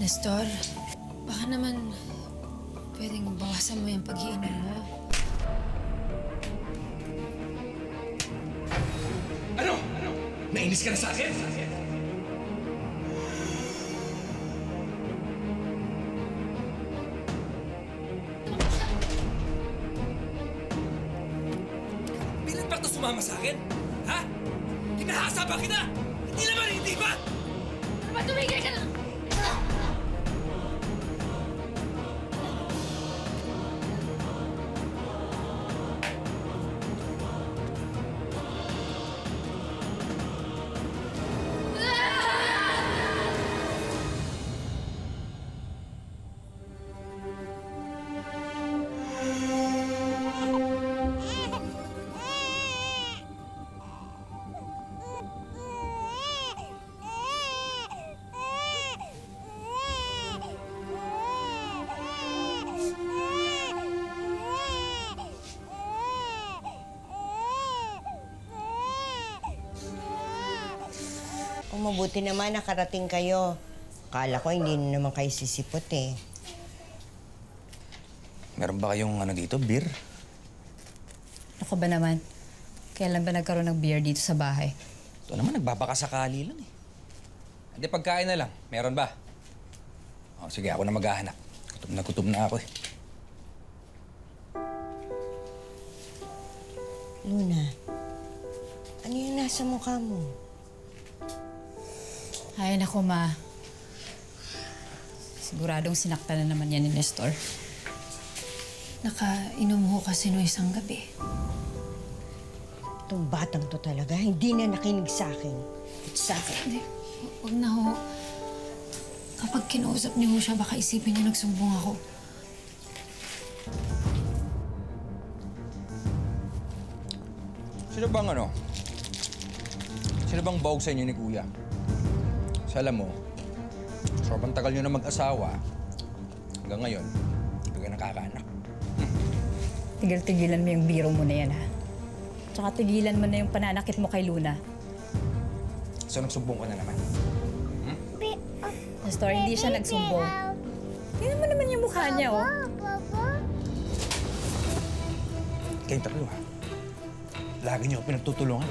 Nestor, baka naman pwedeng bawasan mo yung pag-iinom mo. Ano? Nainis ka na sa akin? Pilit ba ito sumama sa akin? Ha? Hinahasa ba kita? Hindi naman, hindi ba? Ano ba, tumigil ka na! Mabuti naman nakarating kayo. Akala ko hindi naman kayo sisipot eh. Meron ba kayong dito, beer? Ako ba naman? Kailan ba nagkaroon ng beer dito sa bahay? Ito naman, nagbabakasakali lang eh. Hindi, pagkain na lang. Meron ba? O, sige, ako na maghahanap. Gutom na ako eh. Luna, ano yung nasa mukha mo? Ay, naku, Ma. Siguradong sinaktan na naman yan ni Nestor. Nakainom ho kasi no isang gabi. Itong batang to talaga, hindi na nakinig sa akin. At sa akin. Hindi, huwag na ho. Kapag kinausap niyo ho siya, baka isipin niya nagsumbong ako. Sino bang bawag sa inyo ni Kuya? So, alam mo, sobrang tagal nyo na mag-asawa, hanggang ngayon, hindi pa kayo nakakaanak. Tigil-tigilan mo yung biro mo na yan, ha? Tsaka tigilan mo na yung pananakit mo kay Luna. So, nagsumbong ka na naman. Nestor, hindi siya nagsumbong. Tingnan mo naman yung mukha niya, oh. Kayong tatlo, ha? Lagi nyo pinagtutulungan.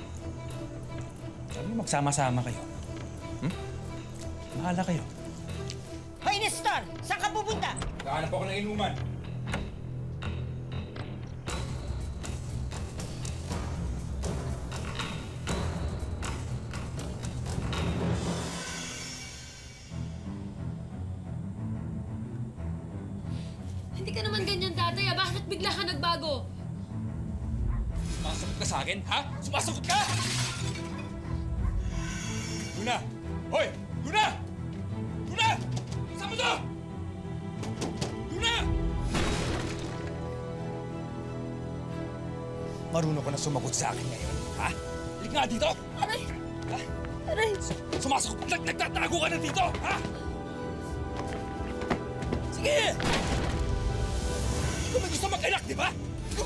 Sabi mo, magsama-sama kayo. Bahala kayo. Hoy, Nestor! Saan ka pupunta? Kahanap ako ng inuman. Hindi ka naman ganyan, tatay. Bakit bigla ka nagbago? Sumasagot ka sa akin, ha? Sumasagot ka! Luna! Hoy! Luna! Luna! Saan mo to? Luna! Marunong ka na sumagot sa akin ngayon, ha? Halika nga dito! Aray! Ha? Aray! Sumasagot! Nagtatago ka na dito, ha? Sige! Ikaw may gusto mag-anak, di ba?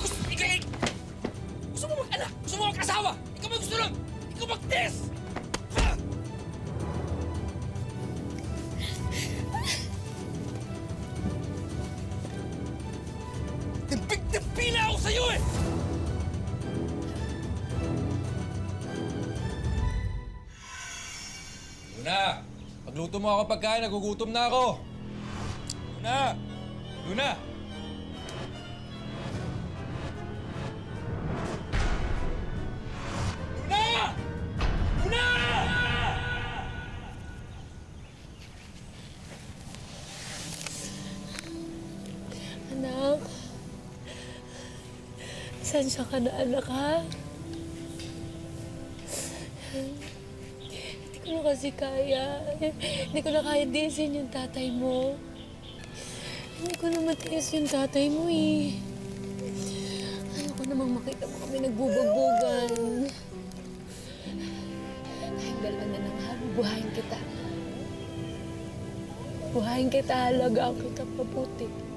Gusto mo mag-anak! Gusto mo mag-asawa! Ikaw may gusto nun! Ikaw mag-test! Ha? Timpik-timpi na ako sa'yo eh! Luna! Pagluto mo ako pagkain, nagugutom na ako! Luna! Luna! Anak, sensya ka na, anak, ha? Hindi ko na kasi kaya. Hindi ko na kaya diisin yung tatay mo. Hindi ko na matiis yung tatay mo, eh. Ayoko namang makita mo kami nagbubagbugan. Tayong dalawa na lang, ha? Bubuhayin kita. Buhayin kita, halagaan kita pabuti.